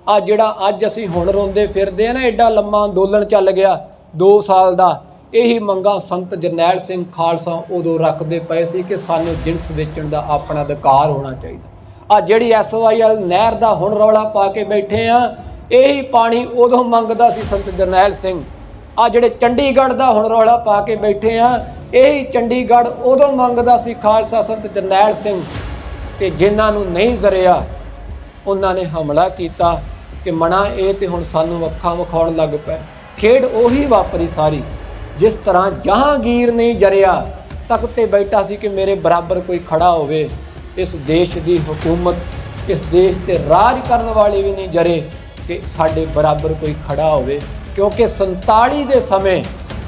आ जिहड़ा अज असीं हुण रोंदे फिरदे आ ना, एडा लम्मा अंदोलन चल गया 2 साल दा। यही मंगां संत जरनैल सिंह खालसा उदों रखदे पए सी कि सानूं जिनस वेचण दा अपना अधिकार होना चाहिए। आ जिहड़ी SYL नहर दा हुण रौला पा के बैठे आ, यही पानी उदों मंगदा सी संत जरनैल सिंह। आ जिहड़े चंडीगढ़ दा हुण रौला पा के बैठे आ, यही चंडीगढ़ उदों मंगदा सी खालसा संत जरनैल सिंह। ते जिन्हां नूं नहीं जरिया उन्हां ने हमला कीता कि मना ये तो हुण सानूं अखां विखाउण लग पए। खेड उही वापरी सारी जिस तरह जहांगीर नहीं जरिया, तख्त ते बैठा सी कि मेरे बराबर कोई खड़ा होवे। इस देश की हुकूमत, इस देश ते राज करने वाले भी नहीं जरे कि साडे बराबर कोई खड़ा होवे, क्योंकि 47 दे समय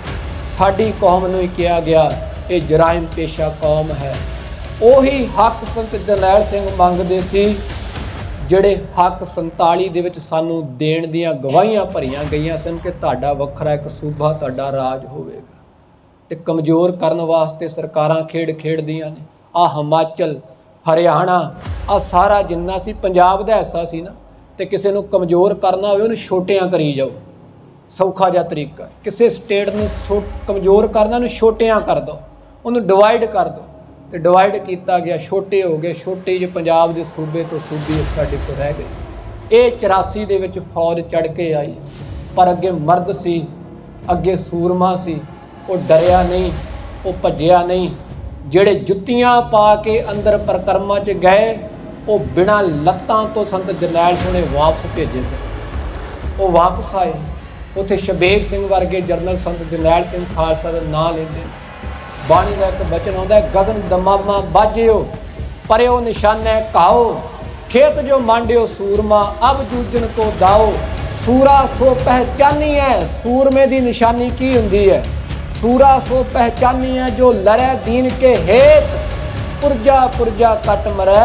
साडी कौम नूं ही कहा गया ये जराइम पेशा कौम है। उही हक संत जरनैल सिंह मंगदे सी ਜਿਹੜੇ हक 47 ਦੇ ਵਿੱਚ ਸਾਨੂੰ ਦੇਣ ਦੀਆਂ ਗਵਾਹੀਆਂ ਭਰੀਆਂ ਗਈਆਂ ਸਨ ਕਿ ਤੁਹਾਡਾ ਵੱਖਰਾ ਇੱਕ ਸੂਬਾ ਤੁਹਾਡਾ ਰਾਜ ਹੋਵੇਗਾ। ਤੇ ਕਮਜ਼ੋਰ ਕਰਨ ਵਾਸਤੇ ਸਰਕਾਰਾਂ ਖੇਡਦੀਆਂ ਨੇ। ਆ ਹਿਮਾਚਲ, ਹਰਿਆਣਾ, ਆ ਸਾਰਾ ਜਿੰਨਾ ਸੀ ਪੰਜਾਬ ਦਾ ਹਿੱਸਾ ਸੀ ਨਾ, ਤੇ ਕਿਸੇ ਨੂੰ ਕਮਜ਼ੋਰ ਕਰਨਾ ਹੋਵੇ ਉਹਨੂੰ ਛੋਟਿਆਂ ਕਰੀ ਜਾਓ। ਸੌਖਾ ਜਿਹਾ ਤਰੀਕਾ, ਕਿਸੇ ਸਟੇਟ ਨੂੰ ਕਮਜ਼ੋਰ ਕਰਨਾ ਉਹਨੂੰ ਛੋਟਿਆਂ ਕਰ ਦਿਓ, ਉਹਨੂੰ ਡਿਵਾਈਡ ਕਰ ਦਿਓ। तो डिवाइड किया गया, छोटे हो गए। छोटे जो पंजाब के सूबे तो सूबी साडे तो रह गए। ये 84 दे विच फौज चढ़ के आई, पर अगे मर्द सी, अगे सूरमा सी। वो डरिया नहीं, वो भज्जिया नहीं। जिहड़े जुत्तियां पा के अंदर परिक्रमा च गए, वो बिना लत्तां तो संत जरनैल सिंह ने वापस भेजे। वो वापस आए, उत्थे शबेग सिंह वर्गे जरनल संत जरनैल सिंह खालसा का नाम लेंदे। बाणी का एक बचन आता है, गगन दमामा बाजियो परयो निशाने काओ, खेत जो मांडियो सूरमा अब जूझन को दाओ। सूरा सो पहचानी है, सूरमे की निशानी की हुंदी है। सूरा सो पहचानी है जो लड़े दीन के हेत, पुरजा पुरजा कट मरै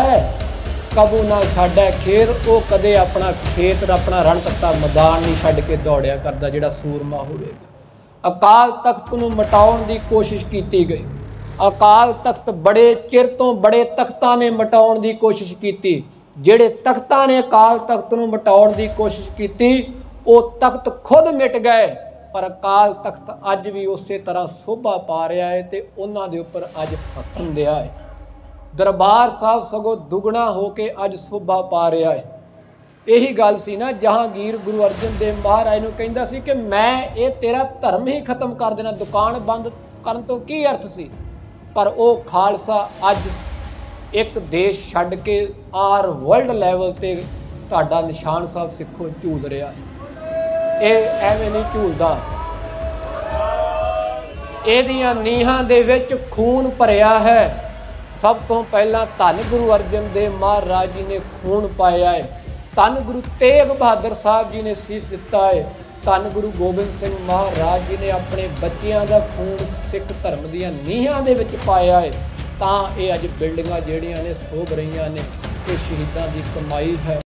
कबू ना छाड़े खेत। वो कदे अपना खेत अपना रण तत्ता मैदान नहीं छड्ड के दौड़िया करता जिहड़ा सूरमा होवेगा। अकाल तख्त नूं मिटाउण दी कोशिश की गई। अकाल तख्त बड़े चिर तो बड़े तख्तां ने मिटाउण दी कोशिश की। जिहड़े तख्तां ने अकाल तख्त नूं मिटाउण दी कोशिश की, वो तख्त खुद मिट गए, पर अकाल तख्त अज भी उस तरह शोभा पा रहा है ते उन्हां दे उपर अज हसन दिया है। दरबार साहब सगों दुगना होके अज शोभा पा रहा है। यही गल सी ना, जहांगीर गुरु अर्जन देव महाराज नूं कहंदा सी कि मैं ये तेरा धर्म ही खत्म कर देना, दुकान बंद करन तो की अर्थ सी। पर वो खालसा अज एक देश छड्ड के आर वर्ल्ड लैवल ते तुहाडा निशान साहब सिखो झूल रहा है। ये एवें नहीं झूलदा, इहदियां नीहां दे विच खून भरिया है। सब तो पहला धन गुरु अर्जन देव महाराज जी ने खून पाया है। धन गुरु तेग बहादुर साहब जी ने शीश दिता है। धन गुरु गोबिंद सिंह महाराज जी ने अपने बच्चों का खून सिख धर्म दी नीहां दे विच पाया है। तां ये अज बिल्डिंगां जिहड़ियां ने सोभ रहीआं ने, ये शहीदां दी कमाई है।